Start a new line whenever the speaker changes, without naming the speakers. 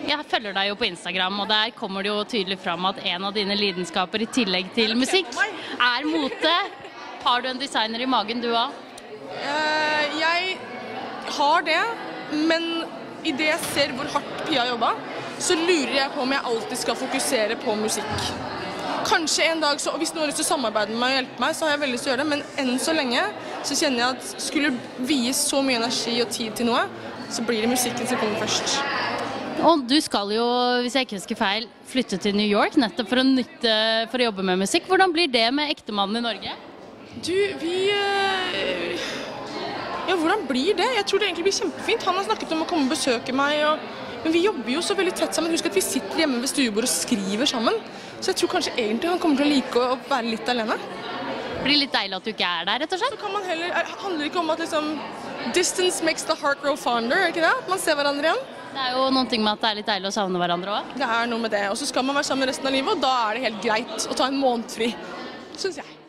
jeg følger deg jo på Instagram, og der kommer det jo tydelig fram at en av dine lidenskaper i tillegg til musikk er mote. Har du en designer i magen, du også?
Jeg har det, men i det jeg ser hvor hardt Pia jobbet, så lurer jeg på om jeg alltid skal fokusere på musikk. Kanskje en dag, hvis noen har lyst til å samarbeide med meg og hjelpe meg, så har jeg veldig lyst til å gjøre det, men enn så lenge så kjenner jeg at skulle vies så mye energi og tid til noe, så blir det musikken som kommer først.
Og du skal jo, hvis jeg ikke husker feil, flytte til New York nettopp for å jobbe med musikk. Hvordan blir det med ektemannen i Norge?
Du, ja, hvordan blir det? Jeg tror det egentlig blir kjempefint. Han har snakket om å komme og besøke meg, men vi jobber jo så veldig tett sammen. Husk at vi sitter hjemme ved stuebordet og skriver sammen. Så jeg tror kanskje egentlig han kommer til å like å være litt alene.
Det blir litt deilig at du ikke er der, rett og slett?
Så kan man heller, handler det ikke om at liksom, distance makes the heart grow fonder, ikke det? At man ser hverandre igjen.
Det er jo noen ting med at det er litt deilig å savne hverandre også.
Det er noe med det, og så skal man være sammen resten av livet, og da er det helt greit å ta en måned fri, synes jeg.